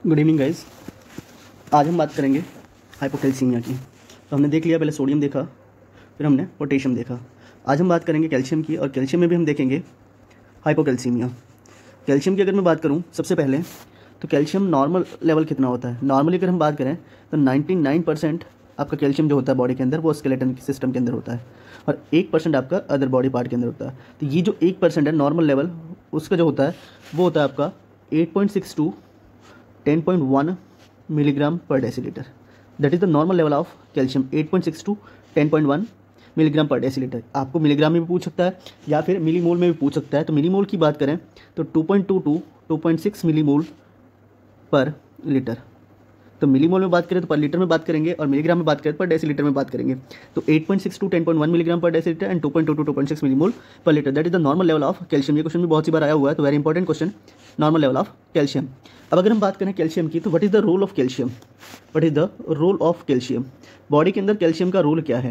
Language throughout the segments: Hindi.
Good evening guys. आज हम बात करेंगे हाइपोकैल्सीमिया की। तो हमने देख लिया, पहले सोडियम देखा, फिर हमने पोटेशियम देखा। आज हम बात करेंगे कैल्शियम की, और कैल्शियम में भी हम देखेंगे हाइपोकैल्सीमिया। कैल्शियम की अगर मैं बात करूं सबसे पहले, तो कैल्शियम नॉर्मल लेवल कितना होता है। नॉर्मली अगर हम बात करें तो 99% आपका कैल्शियम जो होता है बॉडी के अंदर वो स्केलेटन सिस्टम के अंदर होता है, और 1% आपका अदर बॉडी पार्ट के अंदर होता है। तो ये जो 1% है नॉर्मल लेवल, उसका जो होता है वो होता है आपका 8.6 to 10.1 milligram per decilitre. That is the normal level of calcium, 8.6 to 10.1 milligram per decilitre. आपको मिलीग्राम में भी पूछ सकता है या फिर मिलीमोल में भी पूछ सकता है। तो मिलीमोल की बात करें तो 2.2 to 2.6 मिलीमोल पर लीटर। तो मिलीमोल में बात करें तो पर लीटर में बात करेंगे, और मिलीग्राम में बात करें पर डेसीलीटर में बात करेंगे। तो 8.6 to 10.1 milligram per decilitre and 2.2 to 2.6 millimole per litre. That is the normal level of calcium. ये क्वेश्चन भी बहुत सी बार आया हुआ है, तो very important question, normal level of calcium. अब अगर हम बात करें कैल्शियम की, तो what is the role of calcium. What is the role of calcium, body के अंदर कैल्शियम का रोल क्या है।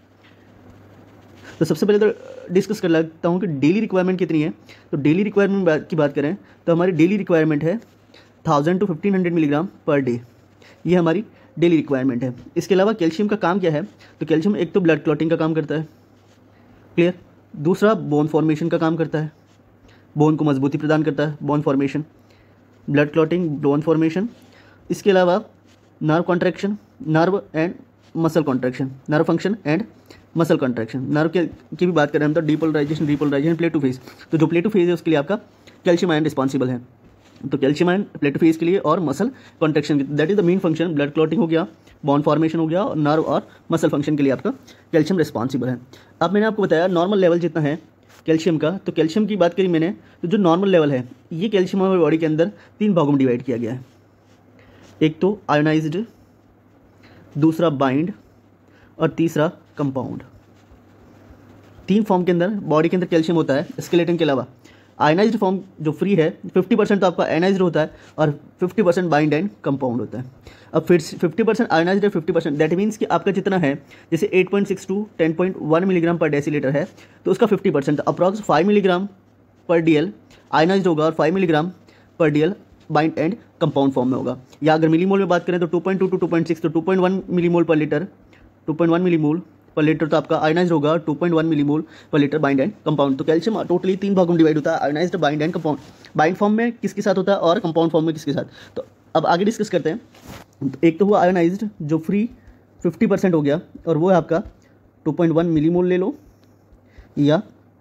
तो सबसे पहले तो डिस्कस कर लेता हूँ कि डेली रिक्वायरमेंट कितनी है। तो डेली रिक्वायरमेंट की बात करें तो हमारी डेली रिक्वायरमेंट है 1000 to 1500 मिलीग्राम पर डे। ये हमारी डेली रिक्वायरमेंट है। इसके अलावा कैल्शियम का काम क्या है, तो कैल्शियम एक तो ब्लड क्लॉटिंग का काम करता है, क्लियर। दूसरा बोन फॉर्मेशन का काम करता है, बोन को मजबूती प्रदान करता है, bone formation, blood clotting, bone formation. इसके अलावा nerve contraction, nerve and muscle contraction, nerve function and muscle contraction. Nerve की भी बात करें हम तो depolarisation, repolarisation, plateau phase. तो जो प्ले टू फेज है उसके लिए आपका कैल्शियम आयन रिस्पॉन्सिबल है। तो calcium ion plateau phase के लिए और muscle contraction, that is the main function. Blood clotting हो गया, बॉन फॉर्मेशन हो गया, और नर्व और मसल फंक्शन के लिए आपका कैल्शियम रिस्पॉन्सिबल है। अब मैंने आपको बताया नॉर्मल लेवल जितना है कैल्शियम का, तो कैल्शियम की बात करी मैंने, तो जो नॉर्मल लेवल है ये कैल्शियम हमारी बॉडी के अंदर 3 भागों में डिवाइड किया गया है। एक तो आयोनाइज्ड, दूसरा बाइंड, और तीसरा कंपाउंड। 3 फॉर्म के अंदर बॉडी के अंदर कैल्शियम होता है स्केलेटन के अलावा। आयनाइज्ड फॉर्म जो फ्री है 50% तो आपका आयनाइज्ड होता है, और 50% बाइंड एंड कंपाउंड होता है। अब फिर 50% आयनाइज्ड है, 50%, दैट मीन्स कि आपका जितना है, जैसे 8.6 to 10.1 मिलीग्राम पर डेसीलीटर है, तो उसका 50% approx 5 milligram per dL ionised होगा, और 5 milligram per dL bind and compound form में होगा। या अगर मिलीमोल में बात करें तो 2.2 to 2.6, तो 2.1 millimole per litre, 2.1 millimole per litre तो आपका आयनाइज्ड होगा, 2.1 millimole per litre bind and compound. तो कैल्शियम टोटली 3 भागों में डिवाइड होता है, ionised, bind and compound. Bind form में किसके साथ होता है और कंपाउंड फॉर्म में किसके साथ। तो अब आगे डिस्कस करते हैं। एक तो हुआ आयनाइज्ड जो फ्री 50% हो गया, और वो है आपका 2.1 मिलीमोल ले लो या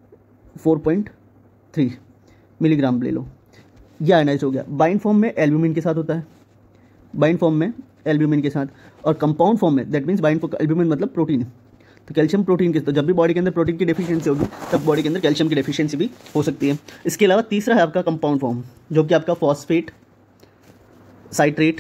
4.3 मिलीग्राम ले लो, यह आयनाइज्ड हो गया। बाइंड फॉर्म में एल्ब्यूमिन के साथ होता है, बाइंड फॉर्म में एल्ब्यूमिन के साथ, और कंपाउंड फॉर्म में, that means bind for albumin मतलब प्रोटीन। तो कैल्शियम प्रोटीन के, तो जब भी बॉडी के अंदर प्रोटीन की डेफिशिएंसी होगी तब बॉडी के अंदर कैल्शियम की डेफिशिएंसी भी हो सकती है। इसके अलावा तीसरा है आपका कंपाउंड फॉर्म, जो कि आपका फॉस्फेट, साइट्रेट,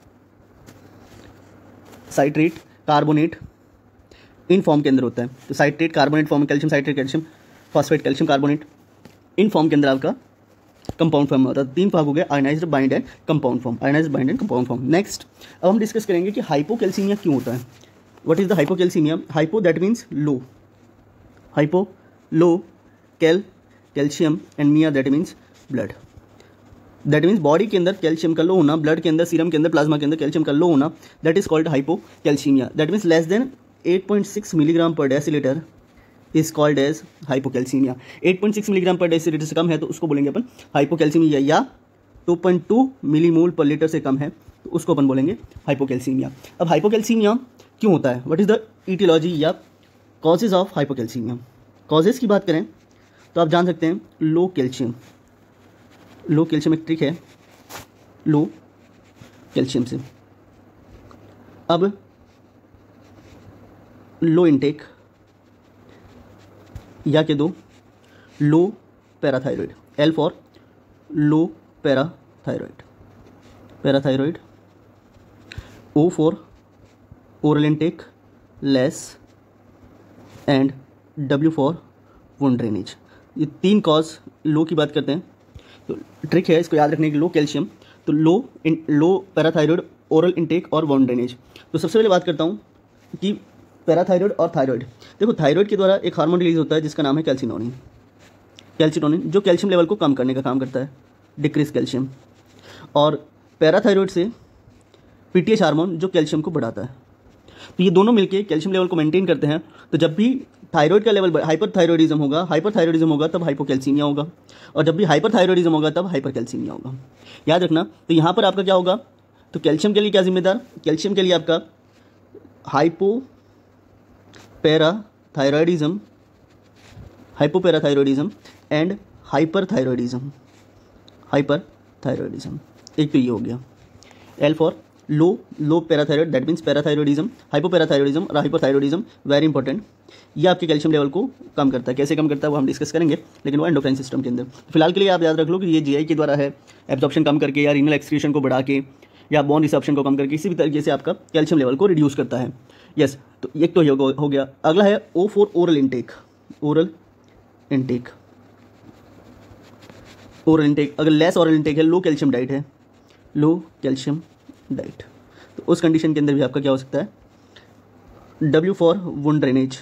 कार्बोनेट, इन फॉर्म के अंदर होता है। तो साइट्रेट, कार्बोनेट फॉर्म में calcium, citrate calcium, phosphate calcium, carbonate, इन फॉर्म के अंदर आपका कंपाउंड फॉर्म में होता है। 3 भाग हो गए, ionised, bind and compound form, ionised, bind and compound form. Next अब हम डिस्कस करेंगे कि हाइपोकैल्सीमिया क्यों होता है। What is the hypocalcemia? Hypo that means low. Hypo low, calcium and mia that means blood. That means body के अंदर कैल्शियम का लो होना, ब्लड के अंदर, सीरम के अंदर, प्लाज्मा के अंदर कैल्शियम का लो होना, that is called hypocalcemia. That means less than 8.6 milligram per decilitre is called as hypocalcemia. 8.6 milligram per decilitre से कम है तो उसको बोलेंगे अपन हाइपोकैल्सीमिया, या 2.2 मिलीमोल पर लीटर से कम है तो उसको अपन बोलेंगे हाइपोकैल्सीमिया। अब हाइपोकैल्सीमिया क्यों होता है, व्हाट इज़ द इटियोलॉजी या कॉजेज ऑफ हाइपोकैल्सीमिया। कॉजेज की बात करें तो आप जान सकते हैं लो कैल्शियम, लो कैल्शियम एक ट्रिक है, लो कैल्शियम से। अब लो इनटेक, या के दो low parathyroid, L for low parathyroid, parathyroid, O for oral intake less, and W for wound drainage. ये 3 कॉज लो की बात करते हैं। तो ट्रिक है इसको याद रखने की, लो कैल्शियम, तो लो पैराथायरॉयड, ओरल इनटेक और वुंड ड्रेनेज। तो सबसे पहले बात करता हूँ कि पैराथायरॉयड और थायरॉयड। देखो थायरॉयड के द्वारा एक हार्मोन रिलीज होता है जिसका नाम है कैल्सिटोनिन, जो कैल्शियम लेवल को कम करने का काम करता है, डिक्रीज कैल्शियम। और पैराथायरॉयड से पीटीएच हार्मोन जो कैल्शियम को बढ़ाता है। तो ये दोनों मिलके कैल्शियम लेवल को मेंटेन करते हैं। तो जब भी थायराइड का लेवल हाइपरथायरॉयडिज्म होगा तब हाइपोकैल्सीमिया होगा, और जब भी हाइपरथायरॉयडिज्म होगा तब हाइपरकैल्सीमिया होगा। याद रखना। तो यहाँ पर आपका क्या होगा, तो कैल्शियम के लिए क्या जिम्मेदार, कैल्शियम के लिए आपका हाइपोपैराथायरॉयडिज्म एंड हाइपरथायरॉयडिज्म। एक तो ये हो गया। L for low parathyroid, that means parathyroidism, hypoparathyroidism और हाइपोथायरॉयडिज्म, वेरी इंपॉर्टेंट। ये आपके कैल्शियम लेवल को कम करता है। कैसे कम करता है वो हम डिस्कस करेंगे, लेकिन वो एंडोक्राइन सिस्टम के अंदर। फिलहाल के लिए आप याद रख लो कि ये जीआई के द्वारा है, एब्जॉर्प्शन कम करके या रीनल एक्सक्रीशन को बढ़ा के या बोन रिसर्प्शन को कम करके किसी भी तरीके से आपका कैल्शियम लेवल को रिड्यूस करता है। यस, तो एक तो हो गया। अगला है O4 ओरल इंटेक। अगर लेस ओरल इंटेक है, लो कैल्शियम डाइट, तो उस कंडीशन के अंदर भी आपका क्या हो सकता है, W for wound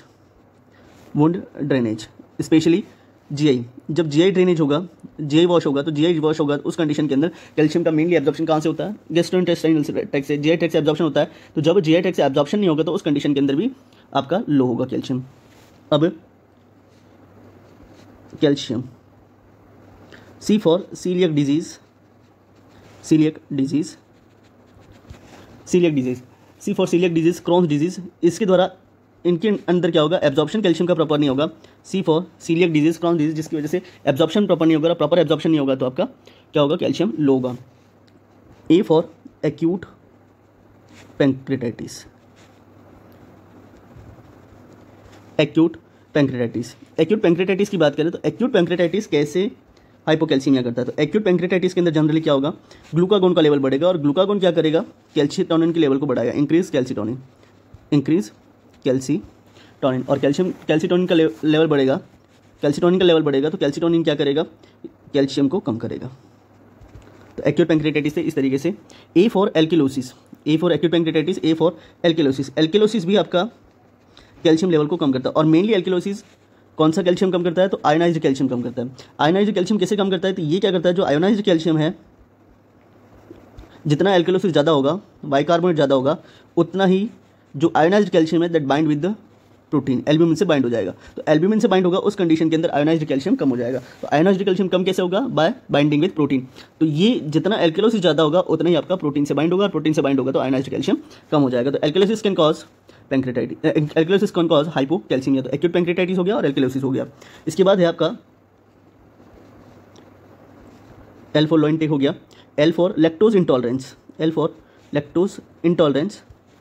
drainage, especially GI. जब जीआई ड्रेनेज होगा, जीआई वॉश होगा, तो उस कंडीशन के अंदर कैल्शियम का मेनली एब्जॉर्प्शन कहाँ से होता है, गैस्ट्रोइंटेस्टाइनल ट्रैक्ट से, जीआई ट्रैक्ट से एब्जॉर्प्शन होता है। तो जब जीआई ट्रैक्ट से एब्जॉर्प्शन नहीं होगा तो उस कंडीशन के अंदर भी आपका लो होगा कैल्शियम। अब calcium, C for coeliac disease, C for coeliac disease, Crohn's disease. इसके द्वारा इनके अंदर क्या होगा, एब्जॉर्प्शन कैल्शियम का प्रॉपर नहीं होगा। C for coeliac disease, Crohn's disease, जिसकी वजह से एब्जॉर्प्शन प्रॉपर नहीं होगा, प्रॉपर एब्जॉर्प्शन नहीं होगा तो आपका क्या होगा, कैल्शियम लो होगा। A for acute pancreatitis, acute pancreatitis की बात करें तो एक्यूट पैंक्रेटाइटिस कैसे हाइपोकैल्सीमिया करता है। तो एक्यूट पैंक्रेटाइटिस के अंदर जनरली क्या होगा, ग्लूकागोन का लेवल बढ़ेगा, और ग्लूकागोन क्या करेगा, कैल्शिटोनिन के लेवल को बढ़ाएगा, इंक्रीज कैल्शिटोनिन, और कैल्शिटोनिन का लेवल बढ़ेगा, तो कैल्शिटोनिन क्या करेगा, कैल्शियम को कम करेगा। तो एक्यूट पैंक्रेटाइटिस से इस तरीके से। A for alkalosis, acute pancreatitis, A for alkalosis भी आपका कैल्शियम लेवल को कम करता है। और मेनली एल्किलोसिस कौन सा कैल्शियम कम करता है, तो आयोनाइज्ड कैल्शियम कम करता है। आयोनाइज्ड कैल्शियम कैसे कम करता है, तो ये क्या करता है, जो आयोनाइज्ड कैल्शियम है, जितना एल्किलोसिस ज़्यादा होगा, बाइकार्बोनेट ज़्यादा होगा, उतना ही जो आयोनाइज्ड कैल्शियम है that bind with the protein, albumin से बाइंड हो जाएगा। तो एल्ब्यूमिन से बाइंड होगा, उस कंडीशन के अंदर आयोनाइज्ड कैल्शियम कम हो जाएगा। तो आयोनाइज्ड कैल्शियम कम कैसे होगा, बाय बाइंडिंग विद प्रोटीन। तो ये जितना एल्किलोसिस ज़्यादा होगा उतना ही आपका प्रोटीन से बाइंड होगा, और प्रोटीन से बाइंड होगा तो आयोनाइज्ड कैल्शियम कम हो जाएगा। तो एल्किलोसिस कैन कॉज हाइपोकैल्सीमिया। तो एक्यूट पैंक्रेटाइटिस हो गया और एल्किलोसिस हो गया। इसके बाद है आपका L फॉर लो इंटेक हो गया। L for lactose intolerance,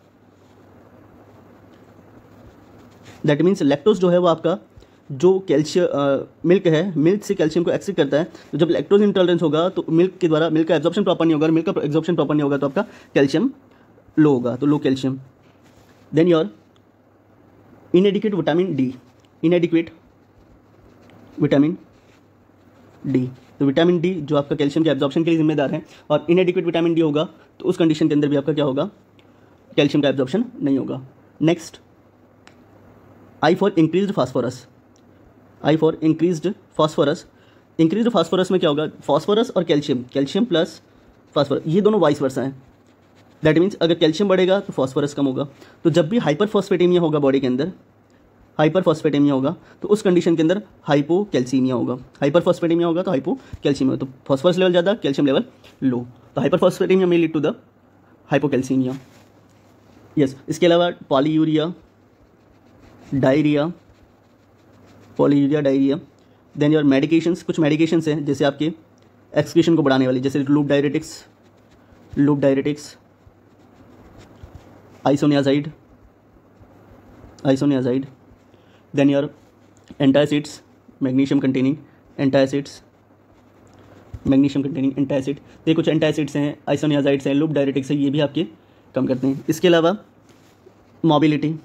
that means lactose जो है वो आपका जो कैल्शियम मिल्क है, मिल्क से कैल्शियम को एक्सेप्ट करता है। तो जब लैक्टोज इंटॉलरेंस होगा तो मिल्क के द्वारा मिल्क का एब्जॉर्प्शन प्रॉपर नहीं होगा, मिल्क का एब्जॉर्प्शन प्रॉपर नहीं होगा तो आपका कैल्शियम लो होगा, तो low calcium. Then your inadequate vitamin D, तो विटामिन डी जो आपका कैल्शियम के एब्जॉर्प्शन के लिए जिम्मेदार है, और इनएडिक्वेट विटामिन डी होगा तो उस कंडीशन के अंदर भी आपका क्या होगा, कैल्शियम का एब्जॉर्प्शन नहीं होगा। Next I for increased phosphorus, increased phosphorus में क्या होगा, फास्फोरस और कैल्शियम प्लस फास्फोरस, ये दोनों वाइस वर्सा हैं। दैट मीन्स अगर कैल्शियम बढ़ेगा तो फास्फोरस कम होगा। तो जब भी हाइपरफॉस्फेटेमिया होगा बॉडी के अंदर, तो उस कंडीशन के अंदर हाइपोकैल्सीमिया होगा। हाइपरफॉस्फेटेमिया होगा तो हाइपोकैल्सीमिया, तो फास्फोरस लेवल ज़्यादा, कैल्शियम लेवल लो, तो हाइपरफॉस्फेटेमिया में lead to the hypocalcaemia. Yes, इसके अलावा polyuria diarrhoea, then your medications, कुछ मेडिकेशंस हैं जैसे आपके एक्सक्रीशन को बढ़ाने वाली, जैसे loop diuretics, isoniazid, then your antacids, magnesium containing antacid. ये कुछ एंटासिड्स हैं, आइसोनियाजाइड्स हैं, लूप डायरेटिक्स हैं, ये भी आपके कम करते हैं। इसके अलावा mobility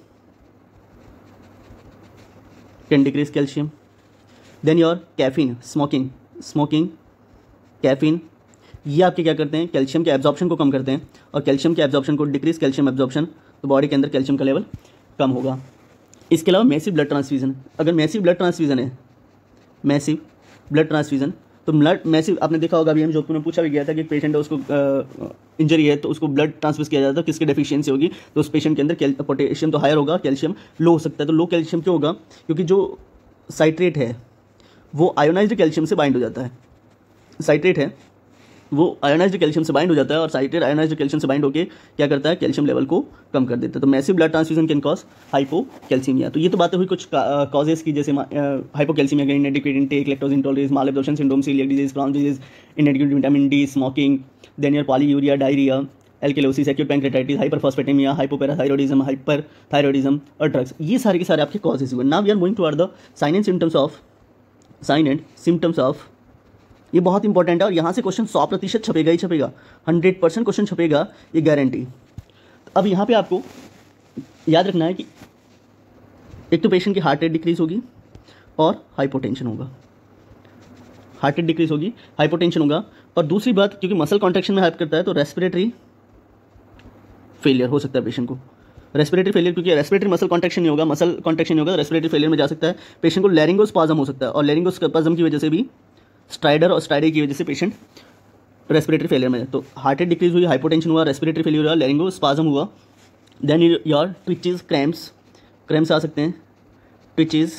can decrease calcium. Then your caffeine, smoking, caffeine, ये आपके क्या करते हैं, कैल्शियम के एब्जॉर्प्शन को कम करते हैं, और कैल्शियम के एब्जॉर्प्शन को डिक्रीज कैल्शियम एब्जॉर्प्शन, तो बॉडी के अंदर कैल्शियम का लेवल कम होगा। इसके अलावा मैसिव ब्लड ट्रांसफ्यूजन, अगर मैसिव ब्लड ट्रांसफ्यूजन है, तो ब्लड मैसिव, आपने देखा होगा अभी हम जोधपुर में पूछा भी गया था कि पेशेंट है उसको इंजरी है तो उसको ब्लड ट्रांसफ्यूज किया जाता है, किसकी डेफिशिएंसी होगी, तो उस पेशेंट के अंदर पोटेशियम तो हायर होगा, कैल्शियम लो हो सकता है। तो लो कैल्शियम क्यों होगा, क्योंकि जो साइट्रेट है वो आयोनाइज्ड कैल्शियम से बाइंड हो जाता है, साइट्रेट है वो आयोनाइज्ड कैल्शियम से बाइंड हो जाता है, और साइट्रेट आयोनाइज्ड कैल्शियम से बाइंड होकर क्या करता है, कैल्शियम लेवल को कम कर देता है। तो massive blood transfusion can cause hypocalcaemia. तो ये तो बातें हुई कुछ कॉजेस की, जैसे हाइपोकैल्सीमिया का inadequate intake, lactose intolerance, malabsorption syndrome, coeliac disease, Crohn's disease, inadequate vitamin D, smoking, then your polyuria, diarrhoea, alkalosis, acute pancreatitis, hyperphosphataemia, hypoparathyroidism, hyperthyroidism और ड्रग्स, ये सारे के सारे आपके कॉजेज हुए। Now we are going to are the sign and symptoms of, ये बहुत इंपॉर्टेंट है और यहाँ से क्वेश्चन 100% छपेगा ही छपेगा, 100% क्वेश्चन छपेगा, ये गारंटी। अब यहाँ पे आपको याद रखना है कि एक तो पेशेंट की हार्ट रेट डिक्रीज होगी और हाइपोटेंशन होगा, हार्ट रेट डिक्रीज होगी, हाइपोटेंशन होगा, और दूसरी बात क्योंकि मसल कॉन्ट्रैक्शन में हेल्प करता है तो रेस्पिरेटरी फेलियर हो सकता है पेशेंट को, रेस्पिरेटरी फेलियर, क्योंकि रेस्पिरेटरी मसल कॉन्ट्रैक्शन नहीं होगा, मसल कॉन्ट्रैक्शन नहीं होगा तो रेस्पिरेटरी फेलियर में जा सकता है पेशेंट को। लैरिंगोस्पाज्म हो सकता है और लैरिंगोस्पाज्म की वजह से भी स्ट्राइडर और स्ट्राइडे की वजह से पेशेंट रेस्पिरेटरी फेलियर में है। तो हार्ट रेट डिक्रीज हुई, हाइपोटेंशन हुआ, रेस्पिरेटरी फेलियर हुआ, लैरिंगोस्पाज्म हुआ, देन योर ट्विचेस, क्रैम्प्स आ सकते हैं, twitches,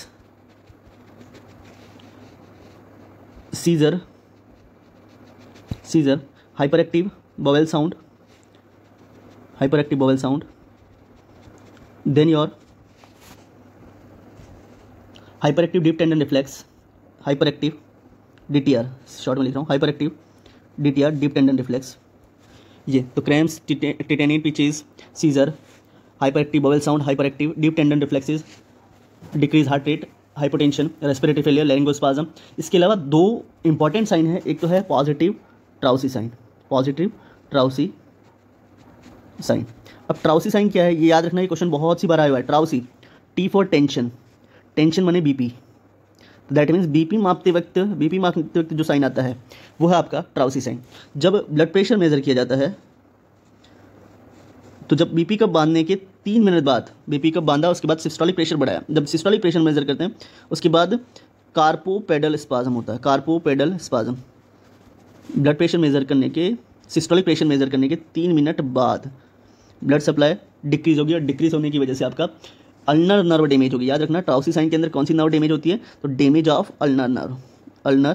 seizure, hyper active bowel sound, then your hyper active deep tendon reflex, hyper active DTR, short में लिख रहा हूँ, hyper active DTR, deep tendon reflex, ये तो cramps, tetany twitches, seizure, hyper active bowel sound, hyper active deep tendon reflexes, decrease heart rate, hypotension, respiratory failure, लैरिंगोस्पाज्म। इसके अलावा 2 इंपॉर्टेंट साइन है, एक तो है पॉजिटिव ट्राउसी साइन, अब ट्राउसी साइन क्या है ये याद रखना, ये क्वेश्चन बहुत सी बार आया हुआ है। ट्राउसी, T फॉर टेंशन माने BP, दैट मीन्स बीपी मापते वक्त जो साइन आता है वो है आपका ट्राउसी साइन। जब ब्लड प्रेशर मेजर किया जाता है तो जब बीपी कप बांधने के 3 मिनट बाद, बीपी कप बांधा उसके बाद सिस्टोलिक प्रेशर बढ़ाया, जब सिस्टोलिक प्रेशर मेजर करते हैं उसके बाद कार्पोपेडल स्पाज्म होता है, carpopedal spasm. Blood pressure measure करने के, सिस्टोलिक प्रेशर मेजर करने के 3 मिनट बाद ब्लड सप्लाई डिक्रीज होगी और डिक्रीज होने की वजह से आपका अल्नर नर्व डैमेज होगी। याद रखना ट्राउसी साइन के अंदर कौन सी नर्व डैमेज होती है, तो damage of ulnar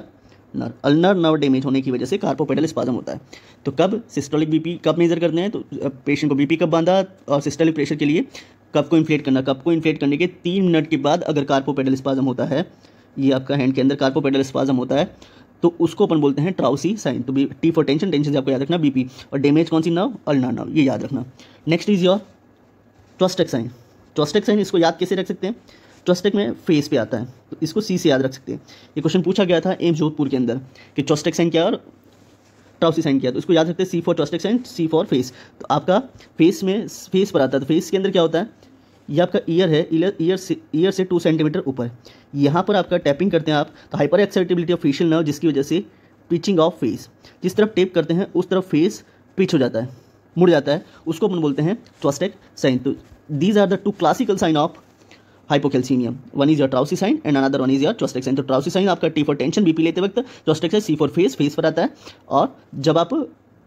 nerve damage होने की वजह से कार्पोपेडल स्पाज्म होता है। तो कब सिस्टोलिक बीपी कब मेजर करते हैं, तो पेशेंट को बीपी कब बांधा और सिस्टोलिक प्रेशर के लिए कब को इन्फ्लेट करने के 3 मिनट के बाद अगर कार्पोपेडल स्पाज्म होता है, ये आपका हैंड के अंदर कार्पोपेडल स्पाज्म होता है, तो उसको अपन बोलते हैं ट्राउसी साइन। तो T फॉर टेंशन से आपको याद रखना बीपी, और डैमेज कौन सी नर्व, अल्नर नर्व, ये याद रखना। Next is your Chvostek sign, इसको याद कैसे रख सकते हैं, ट्वस्टेक में फेस पे आता है तो इसको C से याद रख सकते हैं। ये क्वेश्चन पूछा गया था एम्स जोधपुर के अंदर कि ट्वस्टेक साइन क्या है और ट्राउसी साइन क्या है, तो इसको याद रखते हैं C for Chvostek sign, C for face. तो आपका फेस पर आता है, तो फेस के अंदर क्या होता है, ये आपका ईयर है, ईयर से 2 सेंटीमीटर ऊपर, यहाँ पर आपका टैपिंग करते हैं आप, तो hyper excitability of facial nerve, जिसकी वजह से पिचिंग ऑफ फेस, जिस तरफ टेप करते हैं उस तरफ फेस पिच हो जाता है, मुड़ जाता है, उसको अपन बोलते हैं ट्वस्टेक साइन। तो these are the 2 classical sign of hypocalcemia, one is your Trausi sign and another one is your Trostek sign। तो Trausi sign आपका T for tension BP लेते वक्त, Trostek sign C for face पर आता है, और जब आप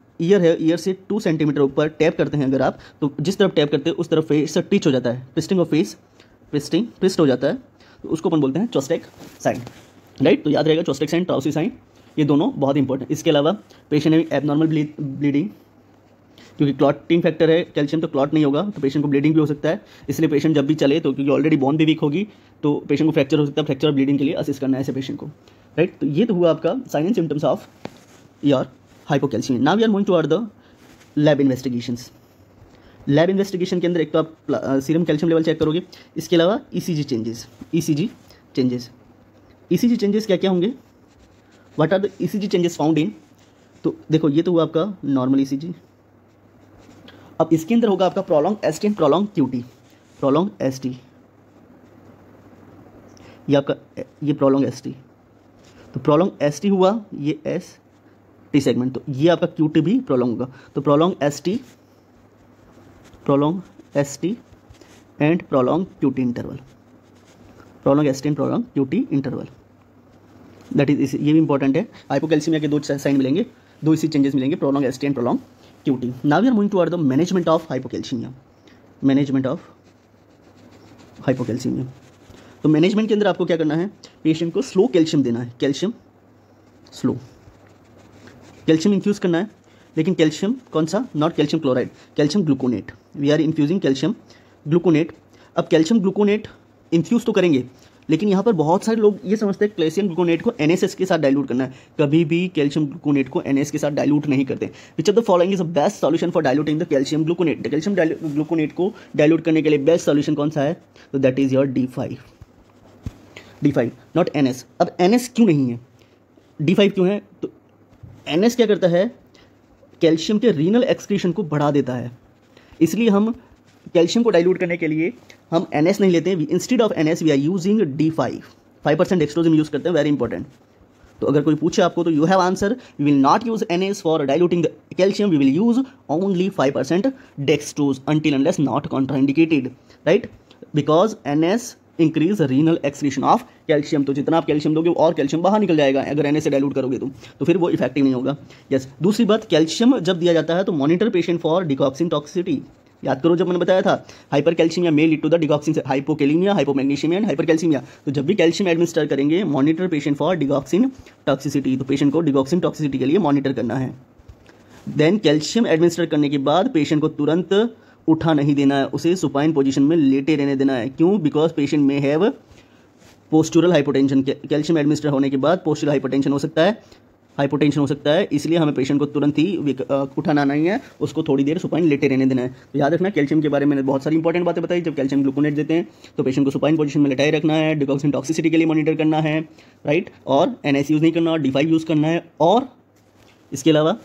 ईयर से 2 सेंटीमीटर ऊपर टैप करते हैं अगर आप, तो जिस तरफ टैप करते हैं उस तरफ फेस टिच हो जाता है, ट्विस्टिंग ऑफ फेस, ट्विस्ट हो जाता है, तो उसको अपन बोलते हैं ट्वस्टेक साइन, राइट। तो याद रहेगा ट्वस्टेक साइन, ट्राउसी साइन, ये दोनों बहुत इंपॉर्टेंट। इसके अलावा पेशेंट में एबनॉर्मल ब्लीडिंग, क्योंकि क्लॉटिंग फैक्टर है कैल्शियम, तो क्लॉट नहीं होगा तो पेशेंट को ब्लीडिंग भी हो सकता है, इसलिए पेशेंट जब भी चले तो, क्योंकि ऑलरेडी बोन भी वीक होगी तो पेशेंट को फ्रैक्चर हो सकता है, फ्रैक्चर और ब्लीडिंग के लिए असिस्ट करना है ऐसे पेशेंट को, राइट। तो ये तो हुआ आपका sign and symptoms of your hypocalcaemia. Now we are going toward the lab investigations. Lab investigation के अंदर एक तो आप सीरम कैल्शियम लेवल चेक करोगे, इसके अलावा ECG चेंजेस क्या क्या होंगे, what are the ECG changes found in. तो देखो ये तो हुआ आपका नॉर्मल ECG, अब इसके अंदर होगा आपका prolong ST and prolong QT, prolong ST, ये आपका ये प्रोलॉन्ग ST, तो प्रोलॉन्ग ST हुआ, ये ST सेगमेंट, तो ये आपका QT भी प्रोलॉन्ग होगा। तो prolong ST and prolong QT interval, prolong ST and prolong QT interval, that is, ये भी इंपॉर्टेंट है। हाइपोकैल्सीमिया के दो साइन मिलेंगे, दो इसी चेंजेस मिलेंगे, prolong S T and prolong Q T. Now we are moving toward the management of hypocalcaemia. Management of hypocalcaemia, तो मैनेजमेंट के अंदर आपको क्या करना है, पेशेंट को स्लो कैल्शियम देना है, कैल्शियम स्लो, कैल्शियम इन्फ्यूज़ करना है, लेकिन कैल्शियम कौन सा, not calcium chloride, calcium gluconate, we are infusing calcium gluconate. अब कैल्शियम ग्लूकोनेट इन्फ्यूज़ तो करेंगे, लेकिन यहाँ पर बहुत सारे लोग ये समझते हैं कैल्शियम ग्लूकोनेट को NaCS के साथ डाइल्यूट करना है। कभी भी कैल्शियम ग्लूकोनेट को NaCS के साथ डाइल्यूट नहीं करते। Which of the following is the best solution for diluting the calcium gluconate. Calcium gluconate को डाइल्यूट करने के लिए बेस्ट सॉल्यूशन कौन सा है, तो that is your D5, D5 not NS। अब NS क्यों नहीं है, D5 क्यों है, तो NS क्या करता है, कैल्शियम के रीनल एक्सक्रीशन को बढ़ा देता है, इसलिए हम कैल्शियम को डाइल्यूट करने के लिए हम NS नहीं लेते हैं, instead of NS we are using D5, 5% dextrose use करते हैं, वेरी इंपॉर्टेंट। तो अगर कोई पूछे आपको तो you have answer, we will not use NS for diluting the calcium, we will use only 5% dextrose until unless not contraindicated, right, because NS increase renal excretion of calcium. तो जितना आप कैल्शियम दोगे और कैल्शियम बाहर निकल जाएगा अगर NS से डाइल्यूट करोगे तो फिर वो इफेक्टिव नहीं होगा। यस, दूसरी बात, कैल्शियम जब दिया जाता है तो monitor patient for digoxin toxicity. याद करो जब मैंने बताया था hypercalcaemia may lead to the digoxin, hypokalaemia, hypomagnesaemia and hypercalcaemia. तो जब भी कैल्शियम एडमिनिस्टर करेंगे, monitor patient for digoxin toxicity, तो पेशेंट को डिकॉक्सिन टॉक्सिसिटी के लिए मॉनिटर करना है। देन कैल्शियम एडमिनिस्टर करने के बाद पेशेंट को तुरंत उठा नहीं देना है, उसे सुपाइन पोजीशन में लेटे रहने देना है। क्यों, because patient may have postural hypotension. Calcium administer होने के बाद पोस्चुरल हाइपोटेंशन हो सकता है, इसलिए हमें पेशेंट को तुरंत ही उठाना नहीं है, उसको थोड़ी देर सुपाइन लेटे रहने देना है। तो याद रखना, कैल्शियम के बारे में बहुत सारी इंपॉर्टेंट बातें बताई। जब कैल्शियम ग्लूकोनेट देते हैं तो पेशेंट को सुपाइन पोजीशन में लेटाए रखना है, डिकॉक्सिन टॉक्सिसिटी के लिए मॉनिटर करना है, राइट, और NS यूज़ नहीं करना, D5 यूज़ करना है। और इसके अलावा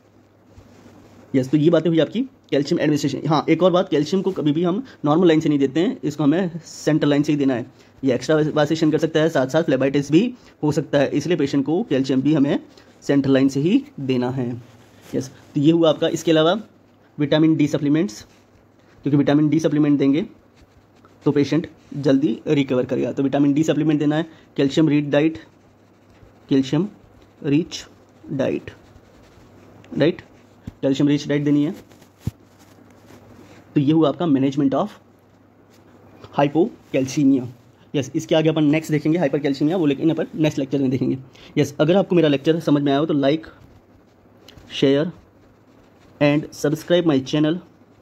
यस, तो ये बातें हुई आपकी कैल्शियम एडमिनिस्ट्रेशन। हाँ, एक और बात, कैल्शियम को कभी भी हम नॉर्मल लाइन से नहीं देते हैं, इसको हमें सेंट्रल लाइन से ही देना है। ये एक्स्ट्रा वासेशन कर सकता है, साथ साथ फ्लेबाइटिस भी हो सकता है, इसलिए पेशेंट को कैल्शियम भी हमें सेंट्रल लाइन से ही देना है। यस, तो ये हुआ आपका। इसके अलावा विटामिन D सप्लीमेंट्स, क्योंकि विटामिन D सप्लीमेंट देंगे तो पेशेंट जल्दी रिकवर करेगा, तो विटामिन D सप्लीमेंट देना है। Calcium rich diet, calcium rich diet, right, calcium rich diet देनी है। तो ये हुआ आपका मैनेजमेंट ऑफ हाइपोकैल्सीमिया। यस, इसके आगे अपन नेक्स्ट देखेंगे हाइपर कैल्सीमिया, वो लेकिन अपन नेक्स्ट लेक्चर में देखेंगे। यस, अगर आपको मेरा लेक्चर समझ में आया हो तो like, share and subscribe my channel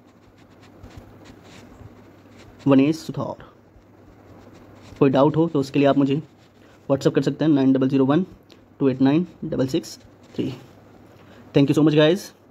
Vanesh Suthar. कोई डाउट हो तो उसके लिए आप मुझे व्हाट्सअप कर सकते हैं 9001289663। Thank you so much guys.